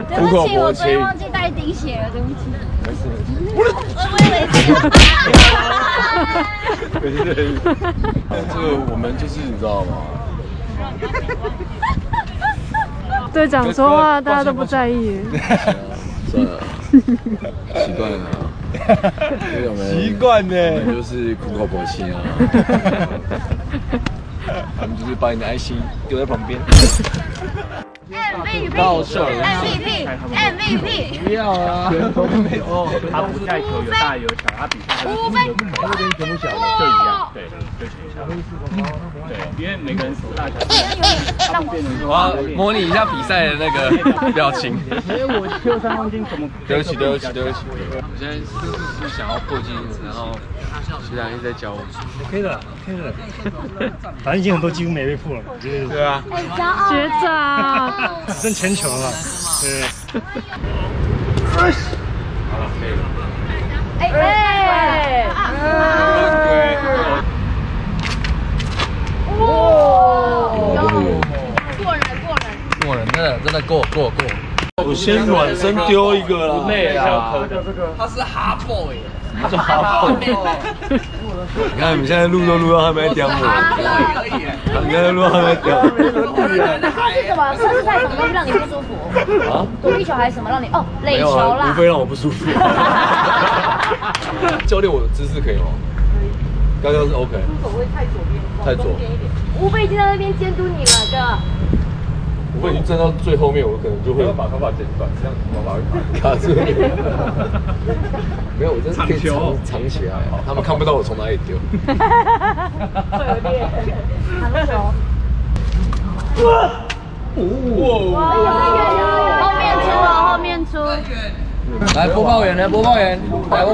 对不起，我昨天忘记带钉鞋了，对不起。 没事。 我以为是。 这个我们就是你知道吗？ 队长说话大家都不在意。 算了，习惯了。 习惯呢， 我们就是苦口婆心啊。我们就是把你的爱心丢在旁边。 MVP，MVP，MVP， 不要啊！ 他不带球有大有小，他比赛5分，他这边全部小的就一样，对，就全小。对，因为每个人手大小。 我要模拟一下比赛的那个表情。 因为我63公斤，怎么？ 对不起。我现在是想要破纪录，然后学长一直在教我。 可以的，反正已经很多几乎没被破了，就是对啊。 学长， 只剩前球了，对。 好了，可以了。过人，真的过。 我先暖身丢一个啦， 累啊！他是哈 boy， 他是哈 boy。你看你们现在录到他们在叼我，你看录到他们在叼。 是什么？是不是在什么东西让你不舒服？啊？躲避球还是什么让你？哦，垒球啦。 无非让我不舒服。教练，我的姿势可以吗？刚刚是 OK。 手会太左边， 太左。 吴飞已经在那边监督你了，哥。 我已经站到最后面，我可能就会把头发剪短，这样头发会卡住。没有，我真的可以藏起来，他们看不到我从哪里丢。 会有练，长球。后面出。 来播报员，播报员，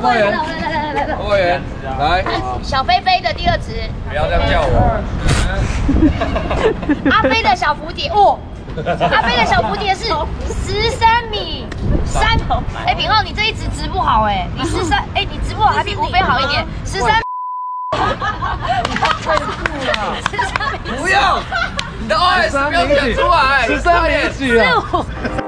来。 小飞飞的第2值。 不要这样叫我。 阿飞的小蝴蝶，阿飞的小蝴蝶是13米3。哎，品浩，你这一直直不好哎，你13，哎，你直不好还比吴飞好一点，13。 不要，你的 OS 不要讲出来，13米几啊？45。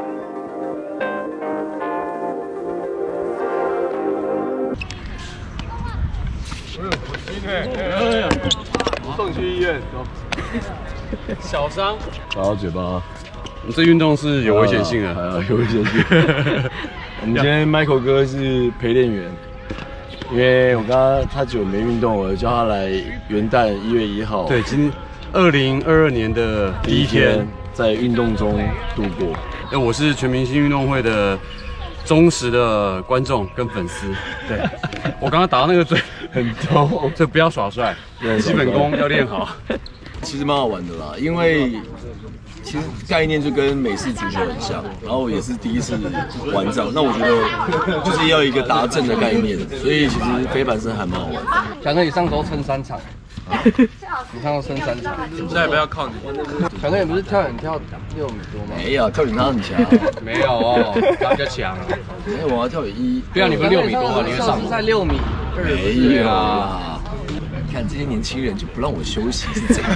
送去医院，走。小伤，打到嘴巴。 这运动是有危险性的， 有危险性。我们今天 Michael 哥是陪练员，因为我刚刚他久没运动了，叫他来元旦1月1号。 对，今2022年的第一天， 在运动中度过。 我是全明星运动会的忠实的观众跟粉丝。对，我刚刚打到那个嘴很痛， 这不要耍帅，基本功要练好。 其实蛮好玩的啦，因为其实概念就跟美式足球很像，然后也是第一次玩这样，那我觉得就是要一个达阵的概念，所以其实飞板身还蛮好玩。 小哥，你上周撑3场，你上周撑3场， 现在不要靠你。 小哥，你不是跳远跳6米多吗？ 没有，跳远他很强。 没有哦，他比较强。 没有，我要跳远1。 对啊，你不是6米多吗？你上次在6米2。 没有啊。看这些年轻人就不让我休息是怎样？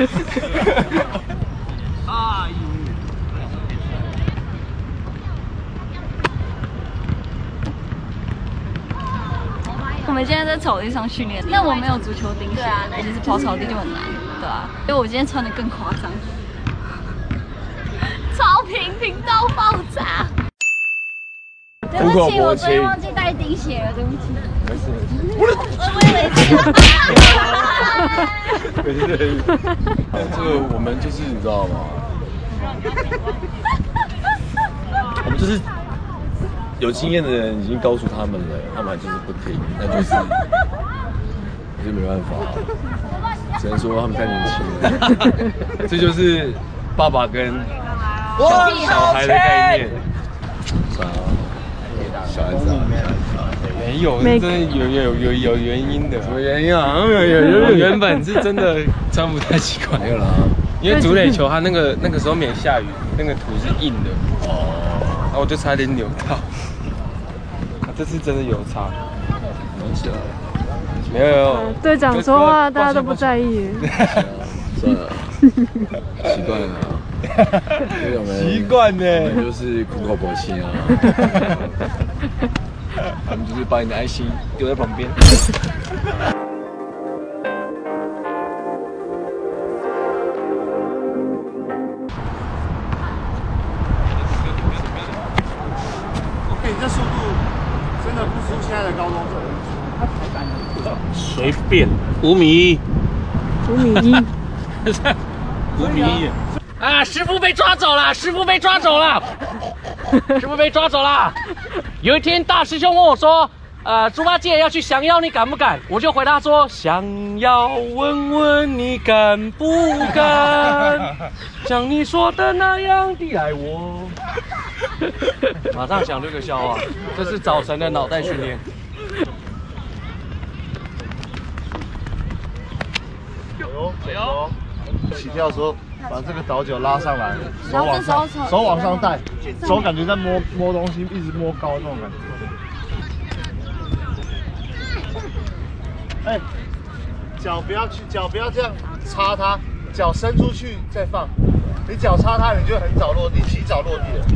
我们现在在草地上训练，那我没有足球钉鞋，而且是跑草地就很难，对啊，所以我今天穿的更夸张，超平到爆炸。对不起，我昨天忘记带钉鞋了，对不起。 没事。 我以为是。这个我们就是你知道吗？我们就是有经验的人已经告诉他们了，他们还就是不听，那就是没办法，只能说他们太年轻了。这就是爸爸跟小孩的概念。小孩子啊，没有，真的有原因的。什么原因啊？有原本是真的穿不太习惯。没有啦，因为竹垒球它那个时候没下雨，那个土是硬的。哦。然后我就差点扭到。这次真的有差。没事啊。没有。 队长说话大家都不在意。 算了，习惯了。 习惯呢， 我们就是苦口婆心啊。我们就是把你的爱心丢在旁边。 你这速度真的不输现在的高中生。 随便5米1，5米1，5米1。啊！师傅被抓走了！师傅被抓走了！师傅被抓走了！有一天，大师兄问我说：“猪八戒要去降妖，你敢不敢？”我就回答说：“降妖，问问你敢不敢？像你说的那样的爱我。”马上想这个笑话，这是早晨的脑袋训练。 起跳的时候把这个倒脚拉上来，手往上带，手感觉在摸东西，一直摸高那种感觉。哎，脚不要这样插它，脚伸出去再放。你脚插它，你就很早落地，提早落地了。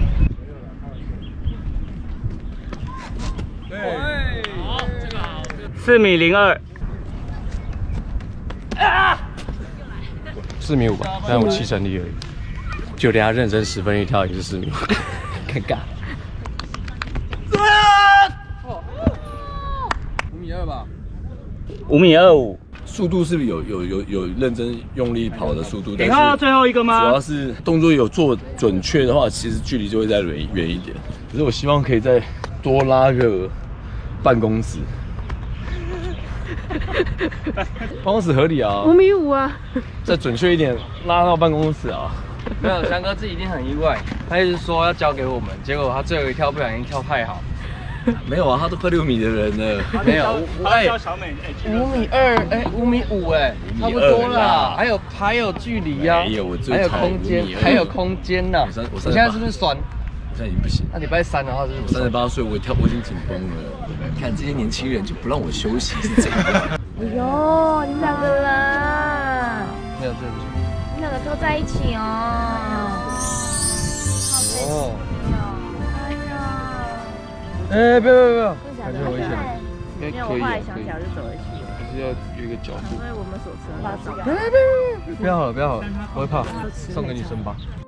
对，好，这个好，4米02。4米5吧，但我7成力而已。就连他认真10分一跳也是4米5，尴尬。 5米2吧 5米25。 速度是不是有认真用力跑的速度？ 你看到最后一个吗？ 主要是动作有做准确的话，其实距离就会再远一点。可是我希望可以再多拉个半公尺。半公尺合理啊 ，5米5啊， 再准确一点，拉到半公尺啊。 没有，翔哥自己一定很意外，他一直说要交给我们，结果他最后一跳不小心跳太好。 没有啊，他都快6米的人了。 没有，5米2，哎，5米5，哎，差不多啦。还有距离呀，还有空间，还有空间呐。我现在是不是酸？ 现在已经不行。 那礼拜3的话是不是 ？38岁，我已经紧绷了。看这些年轻人就不让我休息，是怎样？ 哎呦，你们2个人， 没有，对不起。 你们2个都在一起哦。哦。 哎，不要， 感觉危险。 因为我后来想起来就走回去了。 可是要有一个角度。 因为我们所吃的。 不要好了，我会怕，送给女生吧。